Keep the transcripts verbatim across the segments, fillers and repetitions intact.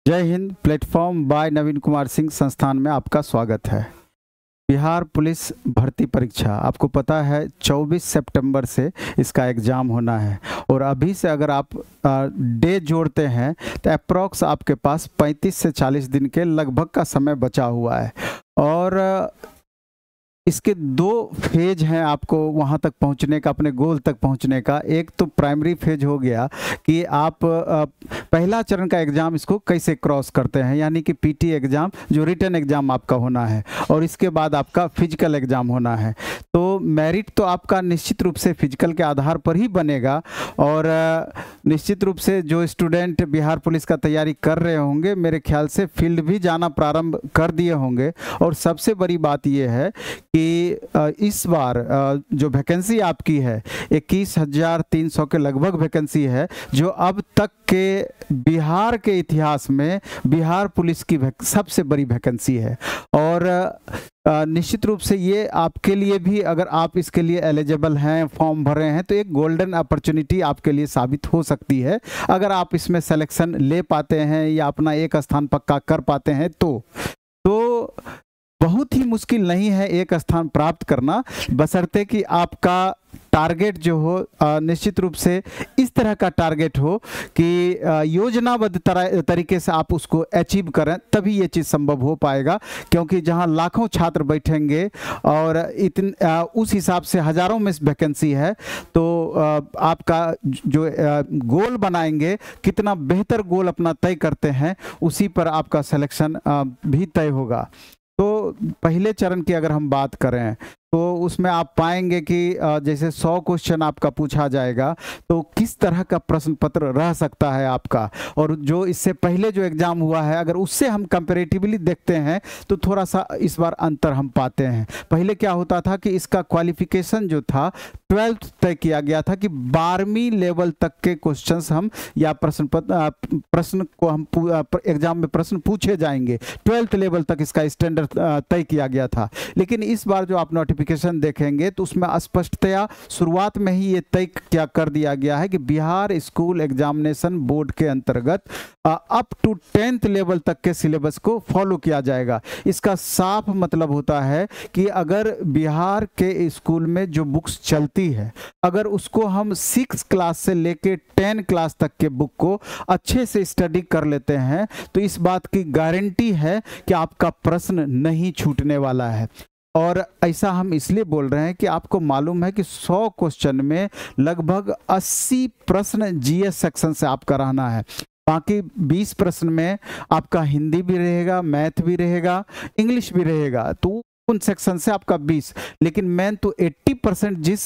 जय हिंद। Platform by Naveen Kumar Singh संस्थान में आपका स्वागत है। बिहार पुलिस भर्ती परीक्षा आपको पता है चौबीस सितंबर से इसका एग्ज़ाम होना है और अभी से अगर आप डे जोड़ते हैं तो अप्रॉक्स आपके पास पैंतीस से चालीस दिन के लगभग का समय बचा हुआ है और इसके दो फेज हैं आपको वहां तक पहुंचने का, अपने गोल तक पहुंचने का। एक तो प्राइमरी फेज हो गया कि आप पहला चरण का एग्ज़ाम इसको कैसे क्रॉस करते हैं, यानी कि पीटी एग्ज़ाम जो रिटन एग्ज़ाम आपका होना है और इसके बाद आपका फिजिकल एग्ज़ाम होना है। तो मेरिट तो आपका निश्चित रूप से फिजिकल के आधार पर ही बनेगा और निश्चित रूप से जो स्टूडेंट बिहार पुलिस का तैयारी कर रहे होंगे मेरे ख्याल से फील्ड भी जाना प्रारंभ कर दिए होंगे। और सबसे बड़ी बात यह है कि इस बार जो वैकेंसी आपकी है इक्कीस हजार तीन सौ के लगभग वैकेंसी है, जो अब तक के बिहार के इतिहास में बिहार पुलिस की सबसे बड़ी वैकेंसी है। और निश्चित रूप से ये आपके लिए भी, अगर आप इसके लिए एलिजिबल हैं, फॉर्म भरे हैं, तो एक गोल्डन अपॉर्चुनिटी आपके लिए साबित हो सकती है। अगर आप इसमें सिलेक्शन ले पाते हैं या अपना एक स्थान पक्का कर पाते हैं तो तो बहुत ही मुश्किल नहीं है एक स्थान प्राप्त करना, बशर्ते कि आपका टारगेट जो हो निश्चित रूप से इस तरह का टारगेट हो कि योजनाबद्ध तरीके से आप उसको अचीव करें, तभी ये चीज़ संभव हो पाएगा। क्योंकि जहां लाखों छात्र बैठेंगे और इतन उस हिसाब से हज़ारों में वैकेंसी है, तो आपका जो गोल बनाएंगे, कितना बेहतर गोल अपना तय करते हैं, उसी पर आपका सिलेक्शन भी तय होगा। तो पहले चरण की अगर हम बात करें तो उसमें आप पाएंगे कि जैसे सौ क्वेश्चन आपका पूछा जाएगा, तो किस तरह का प्रश्न पत्र रह सकता है आपका, और जो इससे पहले जो एग्ज़ाम हुआ है अगर उससे हम कंपैरेटिवली देखते हैं तो थोड़ा सा इस बार अंतर हम पाते हैं। पहले क्या होता था कि इसका क्वालिफिकेशन जो था ट्वेल्थ तय किया गया था कि बारहवीं लेवल तक के क्वेश्चंस हम या प्रश्न प्रश्न को हम एग्जाम में प्रश्न पूछे जाएंगे, ट्वेल्थ लेवल तक इसका स्टैंडर्ड तय किया गया था। लेकिन इस बार जो आप नोटिफिकेशन देखेंगे तो उसमें स्पष्टतया शुरुआत में ही ये तय क्या कर दिया गया है कि बिहार स्कूल एग्जामिनेशन बोर्ड के अंतर्गत अप टू टेंथ लेवल तक के सिलेबस को फॉलो किया जाएगा। इसका साफ मतलब होता है कि अगर बिहार के स्कूल में जो बुक्स चलती है, अगर उसको हम सिक्स क्लास से लेके टेन क्लास तक के बुक को अच्छे से स्टडी कर लेते हैं तो इस बात की गारंटी है कि आपका प्रश्न नहीं छूटने वाला है। और ऐसा हम इसलिए बोल रहे हैं कि आपको मालूम है कि सौ क्वेश्चन में लगभग अस्सी प्रश्न जीएस सेक्शन से आपका रहना है। बाकी बीस प्रश्न में आपका हिंदी भी रहेगा, मैथ भी रहेगा, इंग्लिश भी रहेगा, तो उन सेक्शन से आपका बीस। लेकिन मेन तो अस्सी परसेंट जिस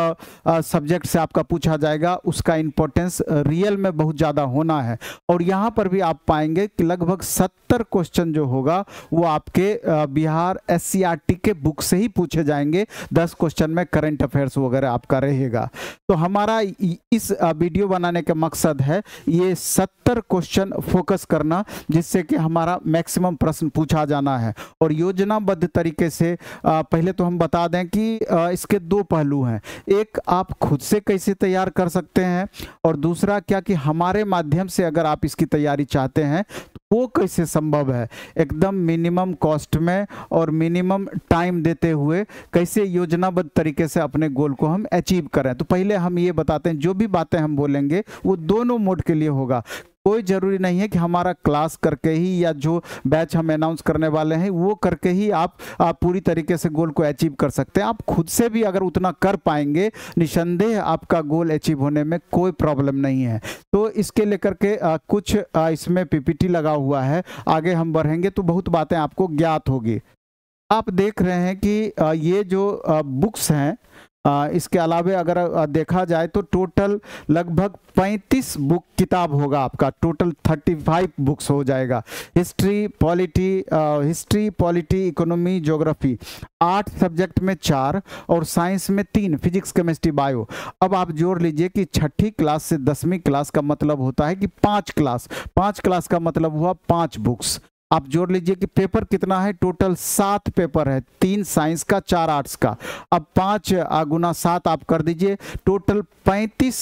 सब्जेक्ट से आपका पूछा जाएगा उसका इंपॉर्टेंस रियल में बहुत ज़्यादा होना है। और यहाँ पर भी आप पाएंगे कि लगभग सत्तर क्वेश्चन जो होगा वो आपके आ, बिहार एससीईआरटी के बुक से ही पूछे जाएंगे, दस क्वेश्चन में करंट अफेयर्स वगैरह आपका रहेगा। तो हमारा इस वीडियो बनाने का मकसद है ये सत्तर क्वेश्चन फोकस करना, जिससे कि हमारा मैक्सिमम प्रश्न पूछा जाना है। और योजनाबद्ध तरीके से आ, पहले तो हम बता दें कि आ, इसके दो पहलू हैं। एक, आप खुद से कैसे तैयार कर सकते हैं, और दूसरा क्या कि हमारे माध्यम से अगर आप इसकी तैयारी चाहते हैं तो वो कैसे संभव है, एकदम मिनिमम कॉस्ट में और मिनिमम टाइम देते हुए कैसे योजनाबद्ध तरीके से अपने गोल को हम अचीव करें। तो पहले हम ये बताते हैं, जो भी बातें हम बोलेंगे वो दोनों मोड के लिए होगा। कोई ज़रूरी नहीं है कि हमारा क्लास करके ही या जो बैच हम अनाउंस करने वाले हैं वो करके ही आप, आप पूरी तरीके से गोल को अचीव कर सकते हैं। आप खुद से भी अगर उतना कर पाएंगे, निसंदेह आपका गोल अचीव होने में कोई प्रॉब्लम नहीं है। तो इसके लेकर के आ, कुछ आ, इसमें पीपीटी लगा हुआ है, आगे हम बढ़ेंगे तो बहुत बातें आपको ज्ञात होगी। आप देख रहे हैं कि आ, ये जो आ, बुक्स हैं, आ, इसके अलावे अगर आ, देखा जाए तो टोटल लगभग पैंतीस बुक किताब होगा आपका, टोटल पैंतीस बुक्स हो जाएगा। History, polity, history polity economy geography, आठ सब्जेक्ट में चार और साइंस में तीन, फिजिक्स केमिस्ट्री बायो। अब आप जोड़ लीजिए कि छठी क्लास से दसवीं क्लास का मतलब होता है कि पाँच क्लास, पाँच क्लास का मतलब हुआ पाँच बुक्स। आप जोड़ लीजिए कि पेपर कितना है, टोटल सात पेपर है, तीन साइंस का, चार आर्ट्स का। अब पाँच गुना सात आप कर दीजिए, टोटल पैंतीस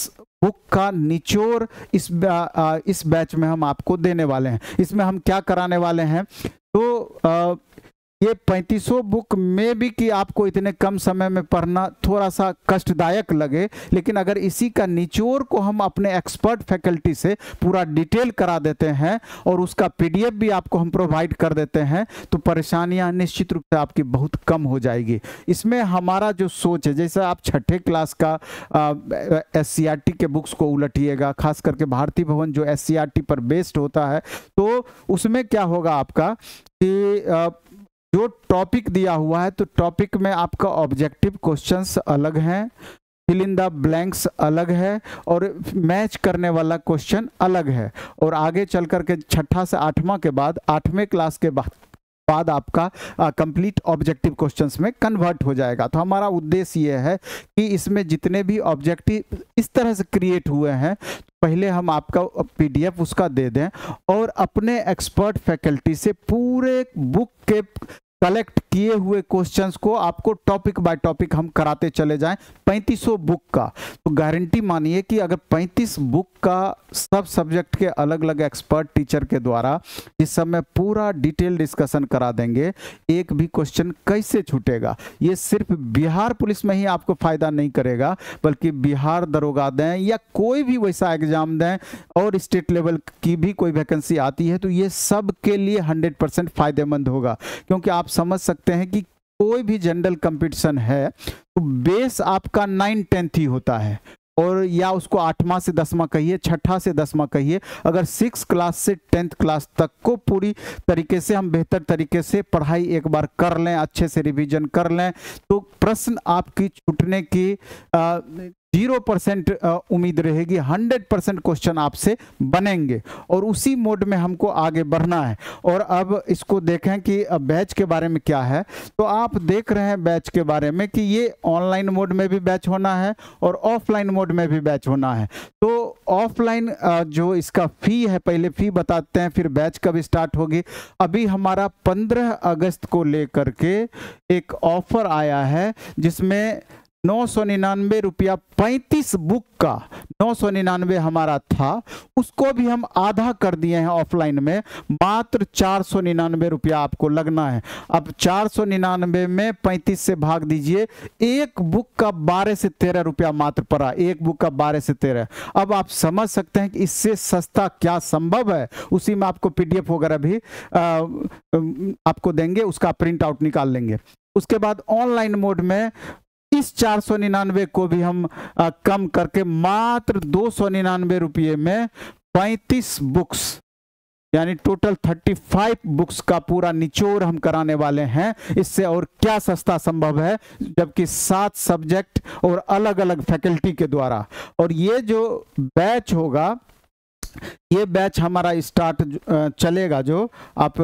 बुक का निचोड़ इस इस बैच में हम आपको देने वाले हैं। इसमें हम क्या कराने वाले हैं, तो आ, ये पैंतीसों बुक में भी कि आपको इतने कम समय में पढ़ना थोड़ा सा कष्टदायक लगे, लेकिन अगर इसी का निचोड़ को हम अपने एक्सपर्ट फैकल्टी से पूरा डिटेल करा देते हैं और उसका पीडीएफ भी आपको हम प्रोवाइड कर देते हैं, तो परेशानियां निश्चित रूप से आपकी बहुत कम हो जाएगी। इसमें हमारा जो सोच है, जैसे आप छठे क्लास का एस सी आर टी के बुक्स को उलटिएगा, खास करके भारती भवन जो एस सी आर टी पर बेस्ड होता है, तो उसमें क्या होगा आपका कि आ, जो टॉपिक दिया हुआ है, तो टॉपिक में आपका ऑब्जेक्टिव क्वेश्चंस अलग हैं, फिल इन द ब्लैंक्स अलग है और मैच करने वाला क्वेश्चन अलग है। और आगे चल करके छठा से आठवां के बाद, आठवें क्लास के बाद बाद आपका कंप्लीट ऑब्जेक्टिव क्वेश्चंस में कन्वर्ट हो जाएगा। तो हमारा उद्देश्य ये है कि इसमें जितने भी ऑब्जेक्टिव इस तरह से क्रिएट हुए हैं, पहले हम आपका पीडीएफ उसका दे दें और अपने एक्सपर्ट फैकल्टी से पूरे बुक के कलेक्ट किए हुए क्वेश्चंस को आपको टॉपिक बाय टॉपिक हम कराते चले जाएं, पैंतीसों बुक का। तो गारंटी मानिए कि अगर पैंतीस बुक का सब सब्जेक्ट के अलग अलग एक्सपर्ट टीचर के द्वारा इस समय पूरा डिटेल डिस्कशन करा देंगे, एक भी क्वेश्चन कैसे छूटेगा। ये सिर्फ बिहार पुलिस में ही आपको फायदा नहीं करेगा, बल्कि बिहार दरोगा दें या कोई भी वैसा एग्जाम दें और स्टेट लेवल की भी कोई वैकेंसी आती है, तो ये सब के लिए हंड्रेड परसेंट फायदेमंद होगा। क्योंकि आप समझ सकते हैं कि कोई भी जनरल कंपटीशन है तो बेस आपका नाइन टेंथ ही होता है, और या उसको आठवां से दसवां कहिए, छठा से दसवां कहिए। अगर सिक्स क्लास से टेंथ क्लास तक को पूरी तरीके से हम बेहतर तरीके से पढ़ाई एक बार कर लें, अच्छे से रिवीजन कर लें, तो प्रश्न आपकी छूटने की आ, जीरो परसेंट उम्मीद रहेगी। हंड्रेड परसेंट क्वेश्चन आपसे बनेंगे और उसी मोड में हमको आगे बढ़ना है। और अब इसको देखें कि बैच के बारे में क्या है। तो आप देख रहे हैं बैच के बारे में कि ये ऑनलाइन मोड में भी बैच होना है और ऑफलाइन मोड में भी बैच होना है। तो ऑफलाइन जो इसका फ़ी है, पहले फ़ी बताते हैं, फिर बैच कब स्टार्ट होगी। अभी हमारा पंद्रह अगस्त को लेकर के एक ऑफर आया है, जिसमें नौ सौ निन्यानवे रुपया पैंतीस बुक का नौ सौ निन्यानवे हमारा था, उसको भी हम आधा कर दिए हैं ऑफलाइन में, मात्र चार सौ निन्यानवे रुपया आपको लगना है। अब चार सौ निन्यानवे में पैंतीस से भाग दीजिए, एक बुक का बारह से तेरह रुपया मात्र पड़ा, एक बुक का बारह से तेरह। अब आप समझ सकते हैं कि इससे सस्ता क्या संभव है। उसी में आपको पीडीएफ वगैरह भी आ, आपको देंगे, उसका प्रिंट आउट निकाल लेंगे। उसके बाद ऑनलाइन मोड में इस चार सौ निन्यानवे को भी हम आ, कम करके मात्र दो सौ निन्यानवे रुपये में पैंतीस बुक्स यानी टोटल पैंतीस बुक्स का पूरा निचोड़ हम कराने वाले हैं। इससे और क्या सस्ता संभव है, जबकि सात सब्जेक्ट और अलग अलग फैकल्टी के द्वारा। और ये जो बैच होगा, ये बैच हमारा स्टार्ट चलेगा, जो आप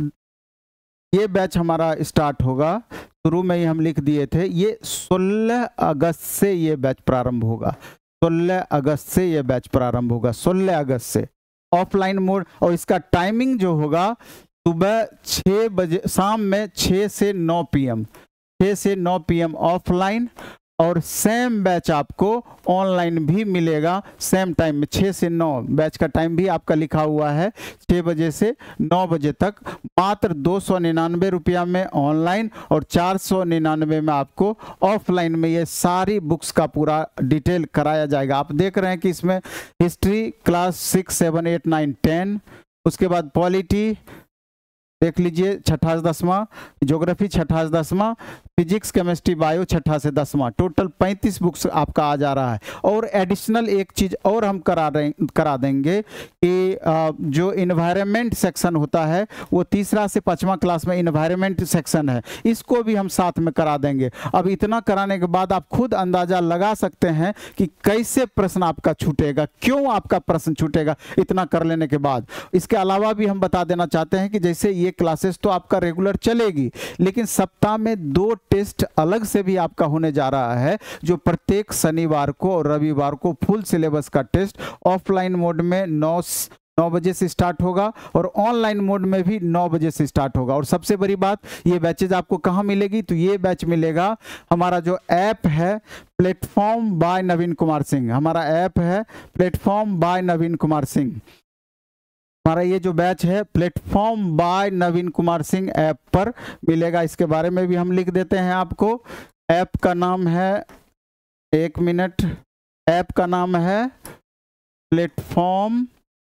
ये बैच हमारा स्टार्ट होगा, शुरू में ही हम लिख दिए थे, ये सोलह अगस्त से ये बैच प्रारंभ होगा। सोलह अगस्त से ये बैच प्रारंभ होगा, सोलह अगस्त से ऑफलाइन मोड। और इसका टाइमिंग जो होगा, सुबह छः बजे, शाम में छः से नौ पी एम छः से नौ पी एम ऑफलाइन, और सेम बैच आपको ऑनलाइन भी मिलेगा सेम टाइम में, छः से नौ। बैच का टाइम भी आपका लिखा हुआ है, छः बजे से नौ बजे तक, मात्र दो सौ निन्यानवे रुपया में ऑनलाइन और चार सौ निन्यानवे में आपको ऑफलाइन में ये सारी बुक्स का पूरा डिटेल कराया जाएगा। आप देख रहे हैं कि इसमें history class six seven eight nine ten, उसके बाद पॉलिटी देख लीजिए छठा से दसवां, ज्योग्राफी छठा से दसवां, फिजिक्स केमिस्ट्री बायो छठा से दसवां, टोटल पैंतीस बुक्स आपका आ जा रहा है। और एडिशनल एक चीज़ और हम करा रहे करा देंगे कि जो इन्वायरमेंट सेक्शन होता है, वो तीसरा से पाँचवा क्लास में इन्वायरमेंट सेक्शन है, इसको भी हम साथ में करा देंगे। अब इतना कराने के बाद आप खुद अंदाज़ा लगा सकते हैं कि कैसे प्रश्न आपका छूटेगा, क्यों आपका प्रश्न छूटेगा इतना कर लेने के बाद। इसके अलावा भी हम बता देना चाहते हैं कि जैसे ये क्लासेस तो आपका रेगुलर चलेगी, लेकिन सप्ताह में दो टेस्ट अलग से भी आपका होने जा रहा है, जो प्रत्येक शनिवार को और रविवार को फुल सिलेबस का टेस्ट ऑफलाइन मोड में नौ नौ बजे से स्टार्ट होगा और ऑनलाइन मोड में भी नौ बजे से स्टार्ट होगा। और सबसे बड़ी बात, ये बैचेज आपको कहाँ मिलेगी? तो ये बैच मिलेगा हमारा जो ऐप है प्लेटफॉर्म बाय नवीन कुमार सिंह। हमारा ऐप है प्लेटफॉर्म बाय नवीन कुमार सिंह। हमारा ये जो बैच है platform by Naveen Kumar Singh app पर मिलेगा। इसके बारे में भी हम लिख देते हैं आपको। ऐप का नाम है, एक मिनट, ऐप का नाम है platform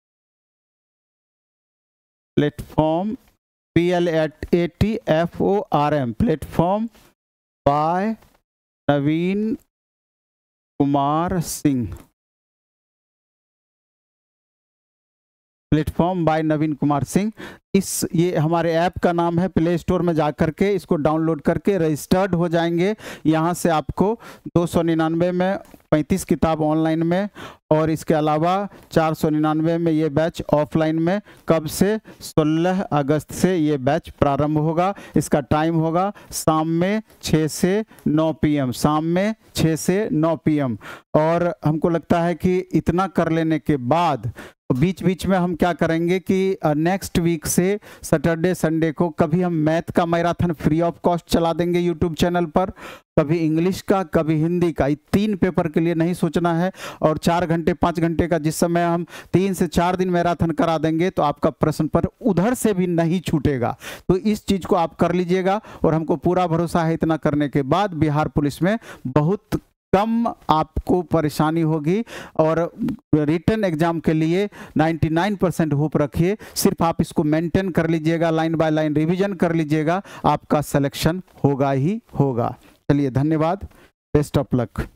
platform P L A T F O R M platform by Naveen Kumar Singh. Platform by Naveen Kumar Singh, इस ये हमारे ऐप का नाम है। प्ले स्टोर में जा करके इसको डाउनलोड करके रजिस्टर्ड हो जाएंगे। यहाँ से आपको दो सौ निन्यानवे में पैंतीस किताब ऑनलाइन में और इसके अलावा चार सौ निन्यानवे में ये बैच ऑफलाइन में। कब से? सोलह अगस्त से ये बैच प्रारंभ होगा। इसका टाइम होगा शाम में छः से नौ पी एम, शाम में छः से नौ पी एम। और हमको लगता है कि इतना कर लेने के बाद बीच बीच में हम क्या करेंगे कि नेक्स्ट वीक से सैटरडे संडे को कभी हम मैथ का मैराथन फ्री ऑफ कॉस्ट चला देंगे यूट्यूब चैनल पर, कभी इंग्लिश का, कभी हिंदी का। ये तीन पेपर के लिए नहीं सोचना है। और चार घंटे पाँच घंटे का जिस समय हम तीन से चार दिन मैराथन करा देंगे तो आपका प्रश्न पर उधर से भी नहीं छूटेगा। तो इस चीज़ को आप कर लीजिएगा और हमको पूरा भरोसा है इतना करने के बाद बिहार पुलिस में बहुत कम आपको परेशानी होगी। और रिटन एग्जाम के लिए निन्यानवे परसेंट होप रखिए। सिर्फ आप इसको मेंटेन कर लीजिएगा, लाइन बाय लाइन रिवीजन कर लीजिएगा, आपका सिलेक्शन होगा ही होगा। चलिए, धन्यवाद, बेस्ट ऑफ लक।